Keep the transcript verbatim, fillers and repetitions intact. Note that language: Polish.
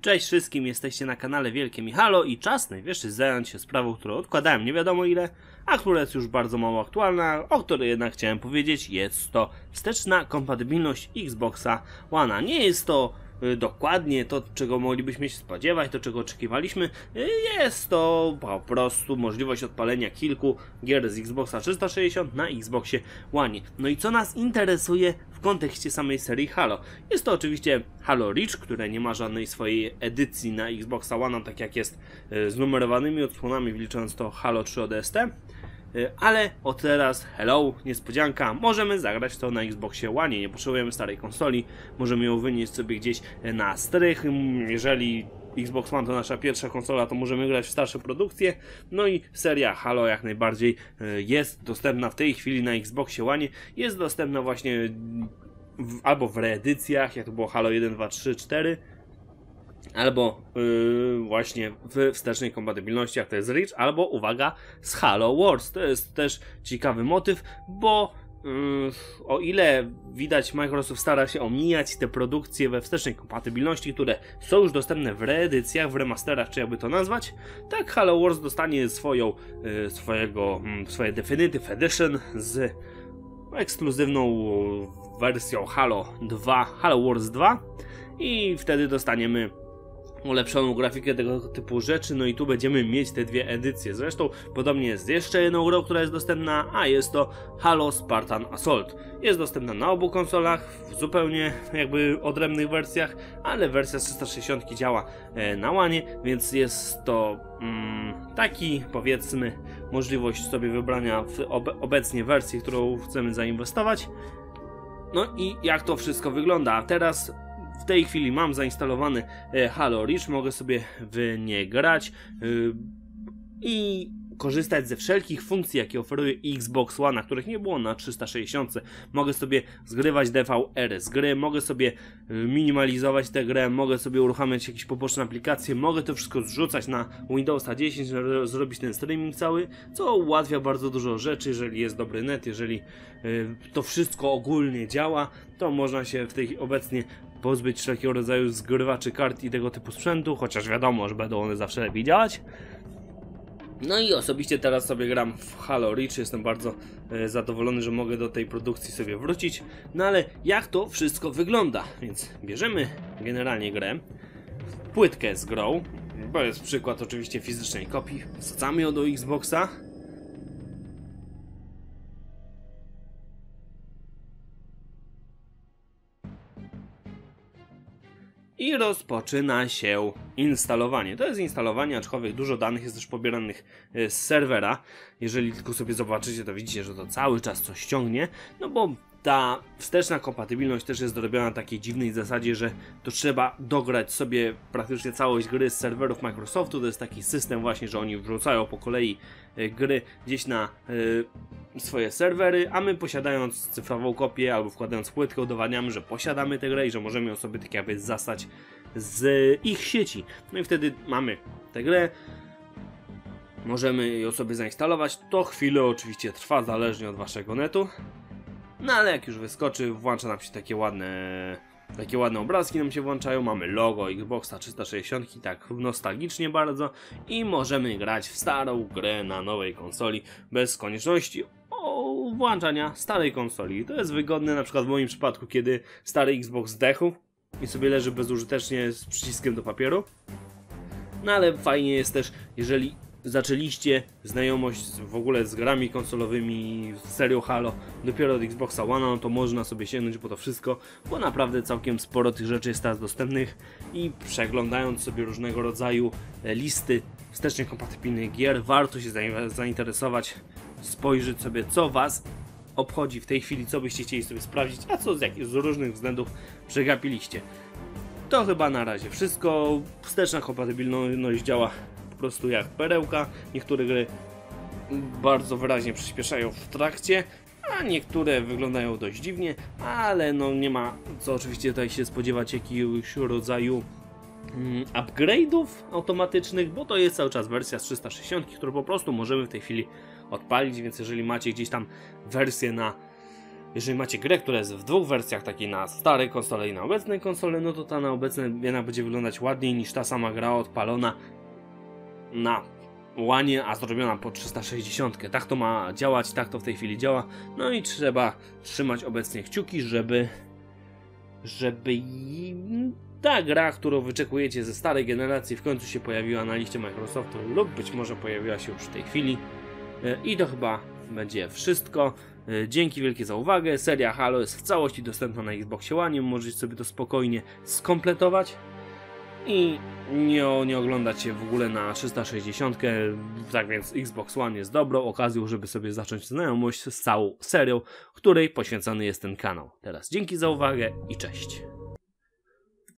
Cześć wszystkim, jesteście na kanale Wielkie Michalo i czas najwyższy zająć się sprawą, którą odkładałem nie wiadomo ile, a która jest już bardzo mało aktualna, o której jednak chciałem powiedzieć. Jest to wsteczna kompatybilność Xboxa One. Nie jest to y, dokładnie to, czego moglibyśmy się spodziewać, to czego oczekiwaliśmy. Y, jest to po prostu możliwość odpalenia kilku gier z Xboxa trzysta sześćdziesiąt na Xboxie One. No i co nas interesuje w kontekście samej serii Halo? Jest to oczywiście Halo Reach, które nie ma żadnej swojej edycji na Xboxa One, tak jak jest z numerowanymi odsłonami, wliczając to Halo trzy O D S T. Ale od teraz, hello, niespodzianka, możemy zagrać to na Xboxie One. Nie potrzebujemy starej konsoli, możemy ją wynieść sobie gdzieś na strych. Jeżeli Xbox One to nasza pierwsza konsola, to możemy grać w starsze produkcje. No i seria Halo jak najbardziej jest dostępna w tej chwili na Xboxie One. Jest dostępna właśnie w, albo w reedycjach, jak to było Halo jeden, dwa, trzy, cztery, albo yy, właśnie w wstecznej kompatybilności, jak to jest Reach, albo uwaga, z Halo Wars. To jest też ciekawy motyw, bo yy, o ile widać, Microsoft stara się omijać te produkcje we wstecznej kompatybilności, które są już dostępne w reedycjach, w remasterach, czy jakby to nazwać, tak Halo Wars dostanie swoją, yy, swojego, yy, swoje Definitive Edition z ekskluzywną wersją Halo dwa, Halo Wars dwa, i wtedy dostaniemy ulepszoną grafikę tego typu rzeczy. No i tu będziemy mieć te dwie edycje. Zresztą podobnie jest z jeszcze jedną grą, która jest dostępna, a jest to Halo Spartan Assault. Jest dostępna na obu konsolach w zupełnie jakby odrębnych wersjach, ale wersja trzysta sześćdziesiąt działa na One, więc jest to mm, taki, powiedzmy, możliwość sobie wybrania w ob obecnie wersji, którą chcemy zainwestować. No i jak to wszystko wygląda teraz? W tej chwili mam zainstalowany Halo Reach, mogę sobie w nie grać yy, i korzystać ze wszelkich funkcji, jakie oferuje Xbox One, których nie było na trzysta sześćdziesiąt. Mogę sobie zgrywać D V R z gry, mogę sobie minimalizować tę grę, mogę sobie uruchamiać jakieś poboczne aplikacje, mogę to wszystko zrzucać na Windowsa dziesięć, żeby zrobić ten streaming cały, co ułatwia bardzo dużo rzeczy. Jeżeli jest dobry net, jeżeli yy, to wszystko ogólnie działa, to można się w tej obecnie pozbyć wszelkiego rodzaju zgrywaczy kart i tego typu sprzętu, chociaż wiadomo, że będą one zawsze lepiej działać. No i osobiście teraz sobie gram w Halo Reach, jestem bardzo e, zadowolony, że mogę do tej produkcji sobie wrócić. No ale jak to wszystko wygląda? Więc bierzemy generalnie grę, płytkę z grą, bo jest przykład oczywiście fizycznej kopii, wsadzamy ją do Xboxa. I rozpoczyna się instalowanie. To jest instalowanie, aczkolwiek dużo danych jest też pobieranych z serwera. Jeżeli tylko sobie zobaczycie, to widzicie, że to cały czas coś ciągnie, no bo ta wsteczna kompatybilność też jest dorobiona na takiej dziwnej zasadzie, że to trzeba dograć sobie praktycznie całość gry z serwerów Microsoftu. To jest taki system właśnie, że oni wrzucają po kolei gry gdzieś na y, swoje serwery, a my, posiadając cyfrową kopię albo wkładając płytkę, udowadniamy, że posiadamy tę grę i że możemy ją sobie tak jakby zastać z ich sieci. No i wtedy mamy tę grę, możemy ją sobie zainstalować. To chwilę oczywiście trwa, zależnie od waszego netu. No ale jak już wyskoczy, włącza nam się takie ładne, takie ładne obrazki nam się włączają. Mamy logo Xboxa trzysta sześćdziesiąt, tak nostalgicznie bardzo, i możemy grać w starą grę na nowej konsoli bez konieczności o, włączania starej konsoli. To jest wygodne na przykład w moim przypadku, kiedy stary Xbox zdechł i sobie leży bezużytecznie z przyciskiem do papieru. No ale fajnie jest też, jeżeli zaczęliście znajomość w ogóle z grami konsolowymi, z serią Halo dopiero od Xboxa One, no to można sobie sięgnąć po to wszystko, bo naprawdę całkiem sporo tych rzeczy jest teraz dostępnych i przeglądając sobie różnego rodzaju listy wstecznie kompatybilnych gier, warto się zainteresować, spojrzeć sobie, co was obchodzi w tej chwili, co byście chcieli sobie sprawdzić, a co z, jakich, z różnych względów przegapiliście. To chyba na razie wszystko. Wsteczna kompatybilność działa po prostu jak perełka. Niektóre gry bardzo wyraźnie przyspieszają w trakcie, a niektóre wyglądają dość dziwnie, ale no nie ma co oczywiście tutaj się spodziewać jakiegoś rodzaju mm, upgrade'ów automatycznych, bo to jest cały czas wersja z trzysta sześćdziesiąt, którą po prostu możemy w tej chwili odpalić, więc jeżeli macie gdzieś tam wersję na jeżeli macie grę, która jest w dwóch wersjach, takiej na starej konsole i na obecnej konsole, no to ta na obecnej jednak będzie wyglądać ładniej niż ta sama gra odpalona na łanie, a zrobiona po trzysta sześćdziesiąt. Tak to ma działać, tak to w tej chwili działa. No i trzeba trzymać obecnie kciuki, żeby żeby ta gra, którą wyczekujecie ze starej generacji, w końcu się pojawiła na liście Microsoftu lub być może pojawiła się już w tej chwili. I to chyba będzie wszystko. Dzięki wielkie za uwagę. Seria Halo jest w całości dostępna na Xboxie One. Możecie sobie to spokojnie skompletować i nie, nie oglądać się w ogóle na trzysta sześćdziesiąt. Tak więc Xbox One jest dobrą okazją, żeby sobie zacząć znajomość z całą serią, której poświęcony jest ten kanał. Teraz dzięki za uwagę i cześć.